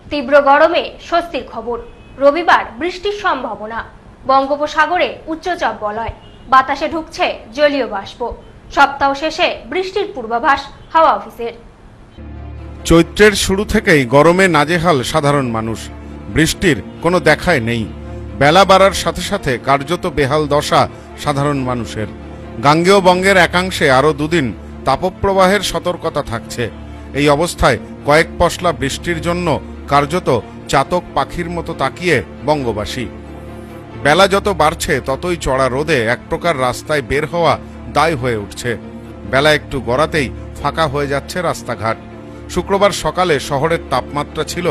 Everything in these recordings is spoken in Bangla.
তীব্র গরমে স্বস্তির খবর। রবিবার বৃষ্টির সম্ভাবনা। বঙ্গোপসাগরে উচ্চচাপ বলয়, বাতাসে ঢুকছে জলীয় বাষ্প। সপ্তাহ শেষে বৃষ্টির পূর্বাভাস হাওয়া অফিসের। চৈত্রের শুরু থেকেই গরমে নাজেহাল সাধারণ মানুষ। বৃষ্টির কোনো দেখাই নেই। বেলা বাড়ার সাথে সাথে কার্যত বেহাল দশা সাধারণ মানুষের। গাঙ্গেয় বঙ্গের একাংশে আরও দুদিন তাপপ্রবাহের সতর্কতা থাকছে। এই অবস্থায় কয়েক পশলা বৃষ্টির জন্য কার্যত চাতক পাখির মতো তাকিয়ে বঙ্গবাসী। বেলা যত বাড়ছে ততই চড়া রোদে এক প্রকার রাস্তায় বের হওয়া দায় হয়ে উঠছে। বেলা একটু গড়াতেই ফাঁকা হয়ে যাচ্ছে রাস্তাঘাট। শুক্রবার সকালে শহরের তাপমাত্রা ছিল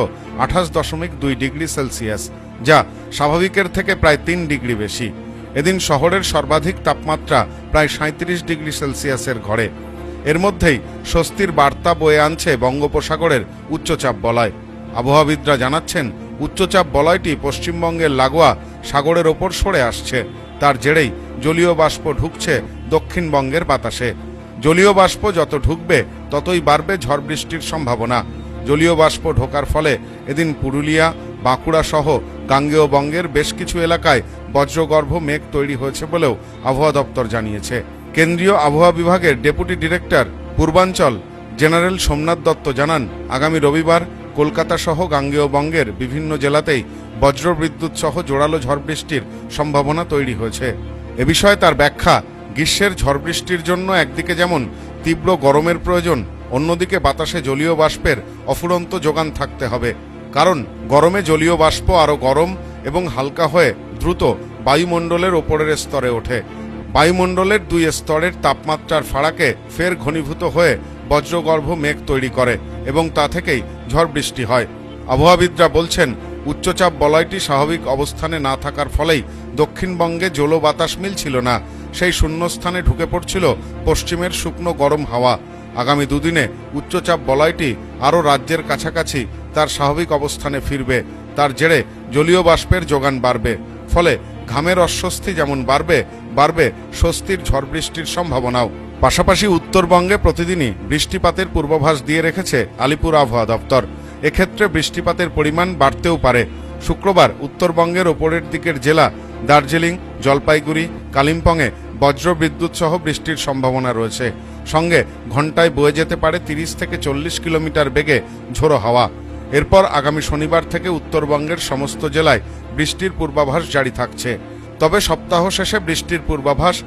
28.2 ডিগ্রি সেলসিয়াস, যা স্বাভাবিকের থেকে প্রায় 3 ডিগ্রি বেশি। এদিন শহরের সর্বাধিক তাপমাত্রা প্রায় 37 ডিগ্রি সেলসিয়াসের ঘরে। এর মধ্যেই স্বস্তির বার্তা বয়ে আনছে বঙ্গোপসাগরের উচ্চচাপ বলয়। আবহাওয়াবিদরা জানাচ্ছেন, উচ্চচাপ বলয়টি পশ্চিমবঙ্গের লাগোয়া সাগরের ওপর সরে আসছে। তার জেরেই জলীয় বাষ্প ঢুকছে দক্ষিণবঙ্গের বাতাসে। জলীয় বাষ্প যত ঢুকবে ততই বাড়বে ঝড় বৃষ্টির সম্ভাবনা। জলীয় বাষ্প ঢোকার ফলে এদিন পুরুলিয়া, বাঁকুড়া সহ গাঙ্গেয় বঙ্গের বেশ কিছু এলাকায় বজ্রগর্ভ মেঘ তৈরি হয়েছে বলেও আবহাওয়া দপ্তর জানিয়েছে। কেন্দ্রীয় আবহাওয়া বিভাগের ডেপুটি ডিরেক্টর পূর্বাঞ্চল জেনারেল সোমনাথ দত্ত জানান, আগামী রবিবার কলকাতা সহ গাঙ্গেয় বঙ্গের বিভিন্ন জেলাতেই বজ্রবিদ্যুৎ সহ জোরালো ঝড় বৃষ্টির সম্ভাবনা তৈরি হয়েছে। এ বিষয়ে তার ব্যাখ্যা, গ্রীষ্মের ঝড় বৃষ্টির জন্য একদিকে যেমন তীব্র গরমের প্রয়োজন, অন্যদিকে বাতাসে জলীয় বাষ্পের অফুরন্ত যোগান থাকতে হবে। কারণ গরমে জলীয় বাষ্প আরও গরম এবং হালকা হয়ে দ্রুত বায়ুমণ্ডলের ওপরের স্তরে ওঠে। বায়ুমণ্ডলের 2 স্তরের তাপমাত্রার ফারাকে ফের ঘনীভূত হয়ে বজ্রগর্ভ মেঘ তৈরি করে এবং তা থেকেই ঝড় বৃষ্টি হয়। আবহাওয়াবিদরা বলছেন, উচ্চচাপ বলয়টি স্বাভাবিক অবস্থানে না থাকার ফলেই দক্ষিণবঙ্গে জল বাতাস মিলছিল না। সেই শূন্যস্থানে ঢুকে পড়ছিল পশ্চিমের শুকনো গরম হাওয়া। আগামী দুদিনে উচ্চচাপ বলয়টি আরও রাজ্যের কাছাকাছি তার স্বাভাবিক অবস্থানে ফিরবে। তার জেরে জলীয় বাষ্পের যোগান বাড়বে। ফলে ঘামের অস্বস্তি যেমন বাড়বে স্বস্তির ঝড় বৃষ্টির সম্ভাবনাও। পাশাপাশি উত্তরবঙ্গে প্রতিদিনই বৃষ্টিপাতের পূর্বাভাস দিয়ে রেখেছে আলিপুর আবহাওয়া দপ্তর। এক্ষেত্রে বৃষ্টিপাতের পরিমাণ বাড়তেও পারে। শুক্রবার উত্তরবঙ্গের ওপরের দিকের জেলা দার্জিলিং, জলপাইগুড়ি, কালিম্পংয়ে বজ্রবিদ্যুৎ সহ বৃষ্টির সম্ভাবনা রয়েছে। সঙ্গে ঘন্টায় বয়ে যেতে পারে 30 থেকে 40 কিলোমিটার বেগে ঝোড়ো হাওয়া। এরপর আগামী শনিবার থেকে উত্তরবঙ্গের সমস্ত জেলায় বৃষ্টির পূর্বাভাস জারি থাকছে। তবে সপ্তাহ শেষে বৃষ্টির পূর্বাভাস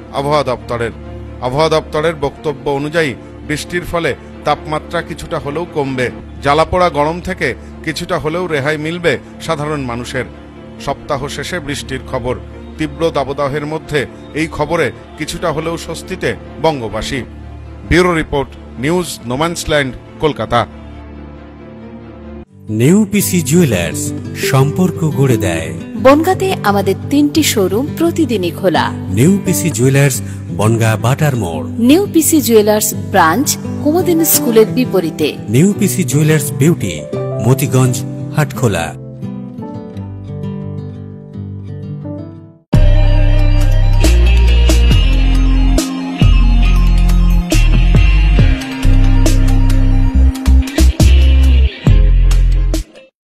আবহাওয়া দপ্তরের বক্তব্য অনুযায়ী বৃষ্টির ফলে তাপমাত্রা কিছুটা হলেও কমবে। জ্বালাপোড়া গরম থেকে কিছুটা হলেও রেহাই মিলবে সাধারণ মানুষের। সপ্তাহ শেষে বৃষ্টির খবর। তীব্র দাবদাহের মধ্যে এই খবরে কিছুটা হলেও স্বস্তিতে বঙ্গবাসী। Bureau report, news no man's land, Kolkata. Neupisi jewellers, সম্পর্ক গড়ে দেয়। বনগাঁতে আমাদের 3টি শোরুম প্রতিদিনই খোলা। নেউপিসি জুয়েলার্স, বনগাঁ বাটার মোড়। নেউপিসি জুয়েলার্স ব্রাঞ্চ কুমুদিনী স্কুলের বিপরীতে। Neupisi jewellers beauty, Motiganj, Hatkhola.